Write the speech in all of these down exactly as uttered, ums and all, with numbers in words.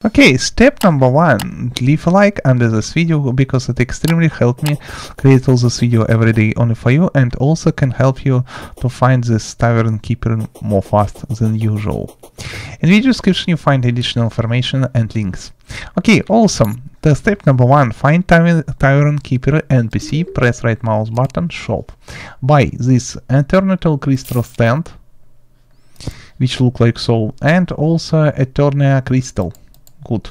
Okay, step number one, leave a like under this video because it extremely helped me create all this video every day only for you, and also can help you to find this tavern keeper more fast than usual. In video description you find additional information and links. Okay, awesome. The step number one, find tavern keeper N P C, press right mouse button, shop. Buy this Eternal Crystal stand, which look like so, and also Eternia Crystal. Good.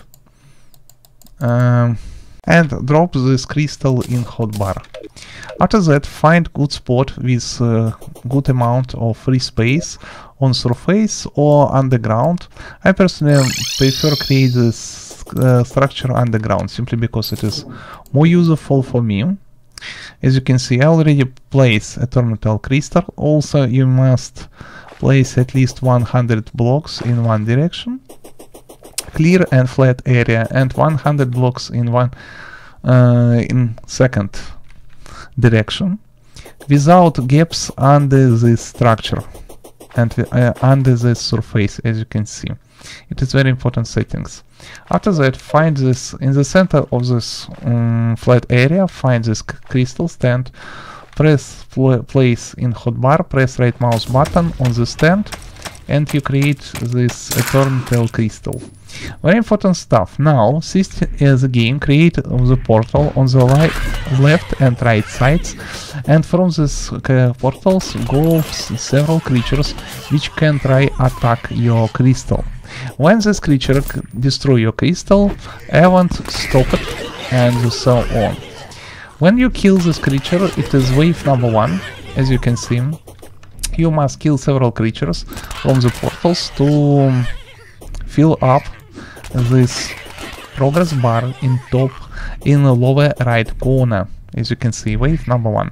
Um, and drop this crystal in hotbar. After that, find good spot with uh, good amount of free space on surface or underground. I personally prefer create this uh, structure underground simply because it is more useful for me. As you can see, I already place Eternal Crystal. Also, you must place at least one hundred blocks in one direction. Clear and flat area, and one hundred blocks in one uh, in second direction, without gaps under this structure and uh, under the surface, as you can see. It is very important settings. After that, find this in the center of this um, flat area, find this crystal stand, press pl place in hotbar, press right mouse button on the stand, and you create this Eternal Crystal. Very important stuff. Now, system as a game, create the portal on the right, left and right sides, and from these uh, portals go several creatures which can try attack your crystal. When this creature destroy your crystal, event stop it, and so on. When you kill this creature, it is wave number one, as you can see. You must kill several creatures from the portals to fill up this progress bar in top in the lower right corner, as you can see, wave number one.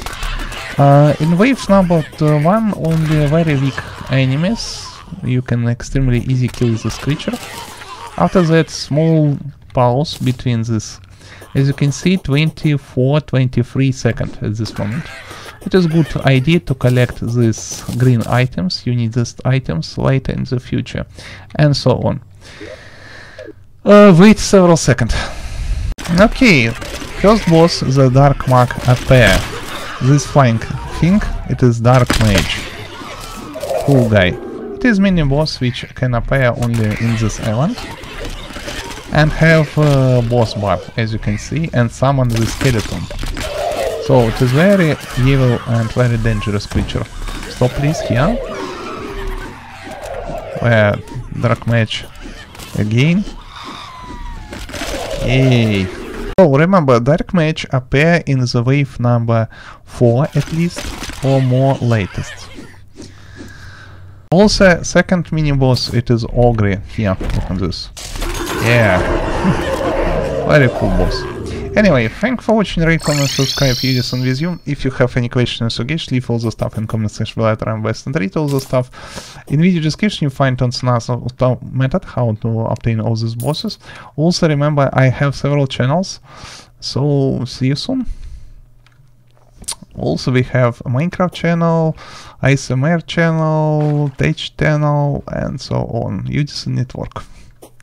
Uh, in wave number two, one, only very weak enemies. You can extremely easy kill this creature. After that, small pause between this. As you can see, twenty-four twenty-three seconds at this moment. It is a good idea to collect these green items. You need these items later in the future, and so on. Uh, wait several seconds. Okay, first boss, the Dark Mage appear. This flying thing, it is Dark Mage. Cool guy. It is mini boss which can appear only in this island, and have a boss bar, as you can see, and summon the skeleton. So it is very evil and very dangerous creature. Stop please here. Where Dark Mage again. Yay. So remember, Dark Mage appear in the wave number four at least, or more latest. Also, second mini boss, it is Ogre here. Look at this. Yeah. Very cool boss. Anyway, thanks for watching, rate, comment, subscribe, videos on with you. If you have any questions or suggestions, leave all the stuff in comment section below. I'm best and read all the stuff. In video description you find tons of method how to obtain all these bosses. Also remember, I have several channels, so see you soon. Also we have a Minecraft channel, A S M R channel, Tech channel, and so on. Udisen Network.